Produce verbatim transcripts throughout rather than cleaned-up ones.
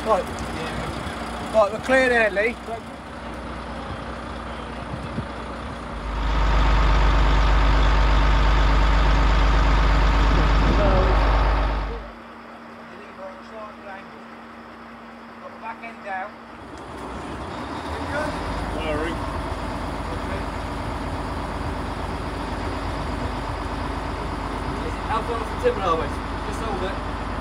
Right. Yeah. Right, we're clear there, Lee. How far off the timber are we? Just hold it.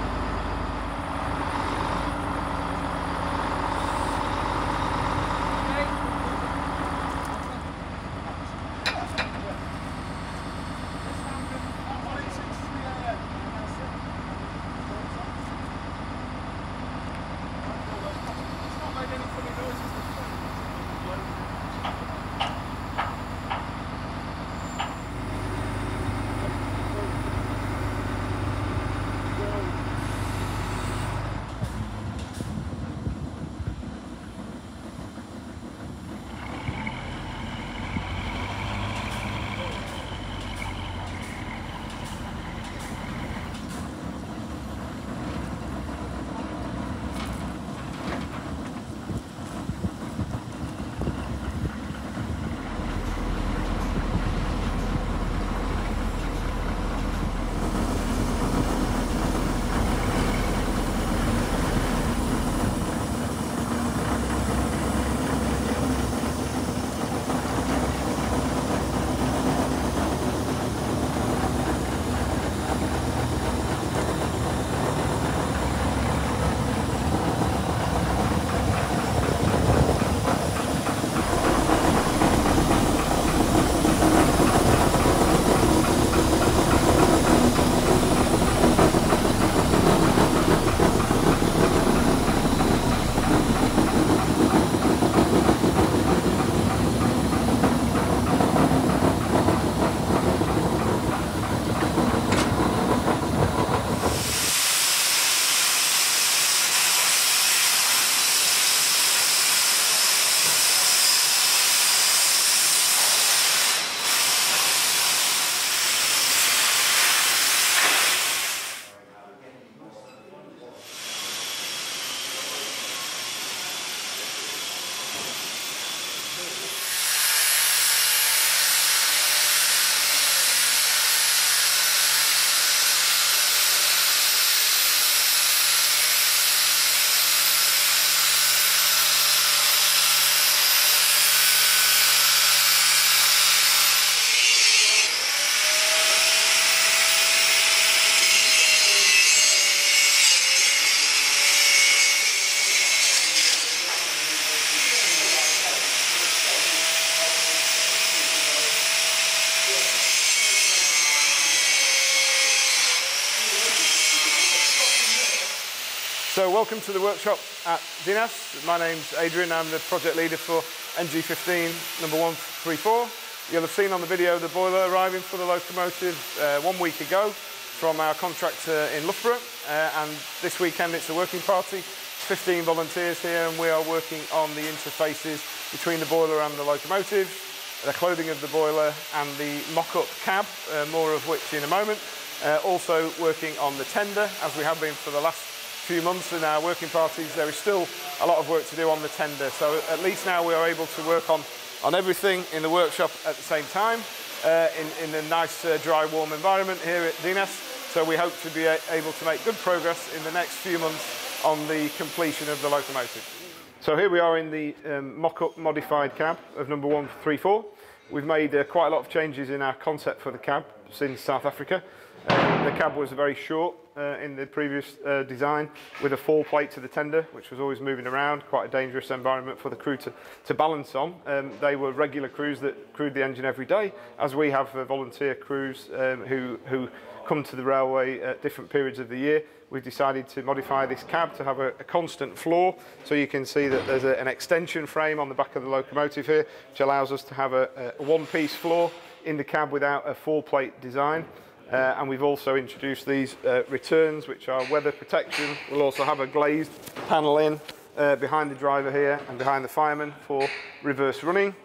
So welcome to the workshop at Dinas. My name's Adrian, I'm the project leader for N G fifteen number one three four. You'll have seen on the video the boiler arriving for the locomotive uh, one week ago from our contractor in Loughborough, uh, and this weekend it's a working party, fifteen volunteers here, and we are working on the interfaces between the boiler and the locomotive, the clothing of the boiler and the mock-up cab, uh, more of which in a moment. Uh, also working on the tender, as we have been for the last few months in our working parties. There is still a lot of work to do on the tender, so at least now we are able to work on, on everything in the workshop at the same time, uh, in, in a nice uh, dry warm environment here at Dinas. So we hope to be able to make good progress in the next few months on the completion of the locomotive. So here we are in the um, mock-up modified cab of number one three four. We've made uh, quite a lot of changes in our concept for the cab since South Africa. Um, the cab was very short uh, in the previous uh, design, with a fall plate to the tender, which was always moving around, quite a dangerous environment for the crew to, to balance on. Um, they were regular crews that crewed the engine every day, as we have uh, volunteer crews um, who, who come to the railway at different periods of the year. We've decided to modify this cab to have a, a constant floor, so you can see that there's a, an extension frame on the back of the locomotive here, which allows us to have a, a one-piece floor in the cab without a fall plate design. Uh, and we've also introduced these uh, returns, which are weather protection. We'll also have a glazed panel in uh, behind the driver here and behind the fireman for reverse running.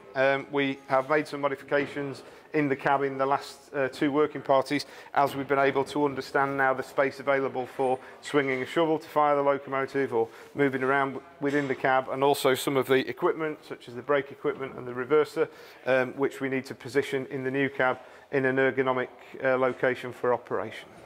Um, we have made some modifications in the cab in the last uh, two working parties, as we've been able to understand now the space available for swinging a shovel to fire the locomotive or moving around within the cab, and also some of the equipment such as the brake equipment and the reverser, um, which we need to position in the new cab in an ergonomic uh, location for operation.